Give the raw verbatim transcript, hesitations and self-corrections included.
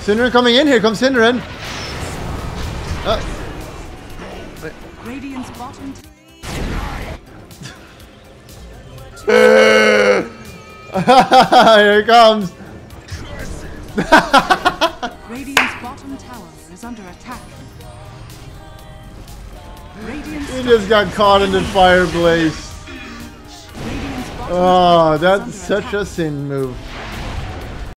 Synderen coming in. Here comes Synderen. Uh. Radiant's bottom. Here it comes. Radiant's bottom tower is under attack. Radiant's He just got caught in the fire blaze. Oh, that's such a Synd move.